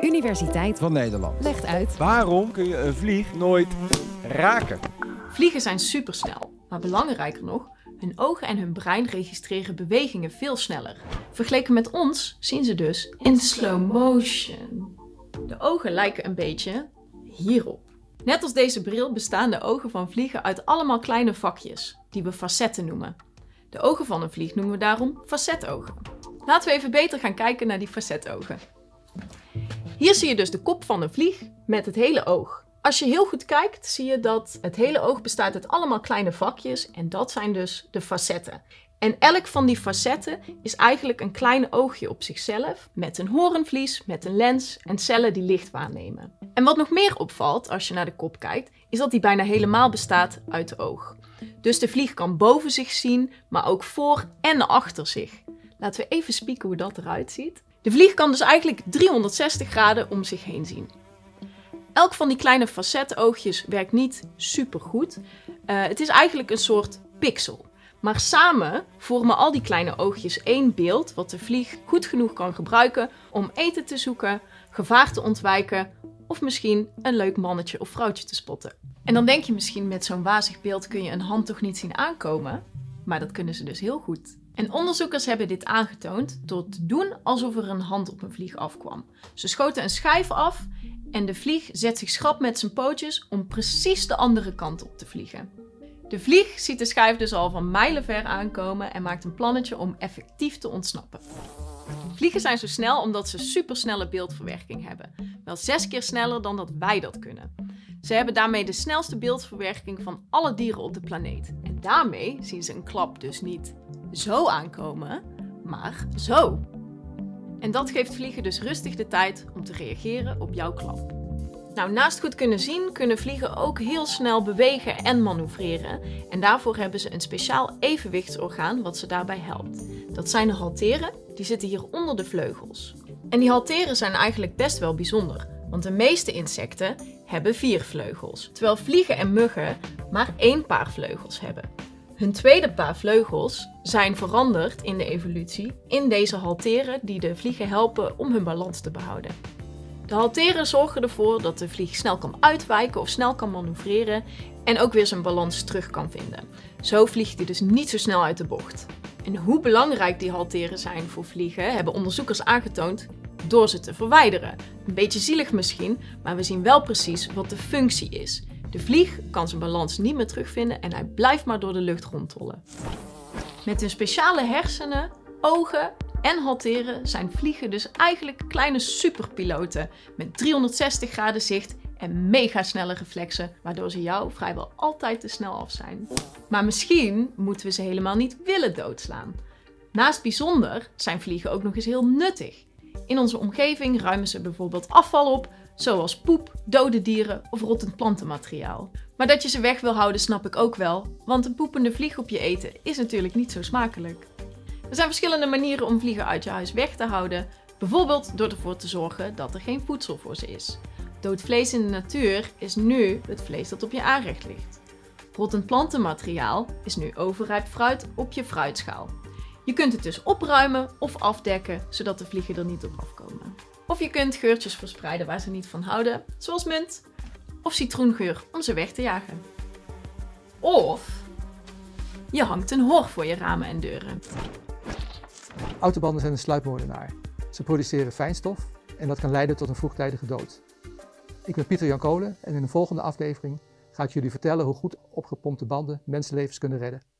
Universiteit van Nederland legt uit. Waarom kun je een vlieg nooit raken? Vliegen zijn supersnel, maar belangrijker nog, hun ogen en hun brein registreren bewegingen veel sneller. Vergeleken met ons zien ze dus in slow motion. De ogen lijken een beetje hierop. Net als deze bril bestaan de ogen van vliegen uit allemaal kleine vakjes, die we facetten noemen. De ogen van een vlieg noemen we daarom facetogen. Laten we even beter gaan kijken naar die facetogen. Hier zie je dus de kop van een vlieg met het hele oog. Als je heel goed kijkt, zie je dat het hele oog bestaat uit allemaal kleine vakjes en dat zijn dus de facetten. En elk van die facetten is eigenlijk een klein oogje op zichzelf, met een hoornvlies, met een lens en cellen die licht waarnemen. En wat nog meer opvalt als je naar de kop kijkt, is dat die bijna helemaal bestaat uit de oog. Dus de vlieg kan boven zich zien, maar ook voor en achter zich. Laten we even spieken hoe dat eruit ziet. De vlieg kan dus eigenlijk 360 graden om zich heen zien. Elk van die kleine facetoogjes werkt niet super goed. Het is eigenlijk een soort pixel. Maar samen vormen al die kleine oogjes één beeld wat de vlieg goed genoeg kan gebruiken om eten te zoeken, gevaar te ontwijken of misschien een leuk mannetje of vrouwtje te spotten. En dan denk je misschien met zo'n wazig beeld kun je een hand toch niet zien aankomen? Maar dat kunnen ze dus heel goed. En onderzoekers hebben dit aangetoond door te doen alsof er een hand op een vlieg afkwam. Ze schoten een schijf af en de vlieg zet zich schrap met zijn pootjes om precies de andere kant op te vliegen. De vlieg ziet de schijf dus al van mijlenver aankomen en maakt een plannetje om effectief te ontsnappen. Vliegen zijn zo snel omdat ze supersnelle beeldverwerking hebben. Wel 6 keer sneller dan dat wij dat kunnen. Ze hebben daarmee de snelste beeldverwerking van alle dieren op de planeet. En daarmee zien ze een klap dus niet zo aankomen, maar zo. En dat geeft vliegen dus rustig de tijd om te reageren op jouw klap. Nou, naast goed kunnen zien, kunnen vliegen ook heel snel bewegen en manoeuvreren. En daarvoor hebben ze een speciaal evenwichtsorgaan wat ze daarbij helpt. Dat zijn de halteren, die zitten hier onder de vleugels. En die halteren zijn eigenlijk best wel bijzonder, want de meeste insecten hebben 4 vleugels. Terwijl vliegen en muggen maar 1 paar vleugels hebben. Hun tweede paar vleugels zijn veranderd in de evolutie in deze halteren die de vliegen helpen om hun balans te behouden. De halteren zorgen ervoor dat de vlieg snel kan uitwijken of snel kan manoeuvreren en ook weer zijn balans terug kan vinden. Zo vliegt hij dus niet zo snel uit de bocht. En hoe belangrijk die halteren zijn voor vliegen hebben onderzoekers aangetoond door ze te verwijderen. Een beetje zielig misschien, maar we zien wel precies wat de functie is. De vlieg kan zijn balans niet meer terugvinden en hij blijft maar door de lucht rondtollen. Met hun speciale hersenen, ogen en halteren zijn vliegen dus eigenlijk kleine superpiloten met 360 graden zicht en mega snelle reflexen, waardoor ze jou vrijwel altijd te snel af zijn. Maar misschien moeten we ze helemaal niet willen doodslaan. Naast bijzonder zijn vliegen ook nog eens heel nuttig. In onze omgeving ruimen ze bijvoorbeeld afval op, zoals poep, dode dieren of rottend plantenmateriaal. Maar dat je ze weg wil houden snap ik ook wel, want een poepende vlieg op je eten is natuurlijk niet zo smakelijk. Er zijn verschillende manieren om vliegen uit je huis weg te houden, bijvoorbeeld door ervoor te zorgen dat er geen voedsel voor ze is. Dood vlees in de natuur is nu het vlees dat op je aanrecht ligt. Rottend plantenmateriaal is nu overrijp fruit op je fruitschaal. Je kunt het dus opruimen of afdekken, zodat de vliegen er niet op afkomen. Of je kunt geurtjes verspreiden waar ze niet van houden, zoals munt of citroengeur om ze weg te jagen. Of je hangt een hor voor je ramen en deuren. Autobanden zijn een sluipmoordenaar. Ze produceren fijnstof en dat kan leiden tot een vroegtijdige dood. Ik ben Pieter Jan Kolen en in de volgende aflevering ga ik jullie vertellen hoe goed opgepompte banden mensenlevens kunnen redden.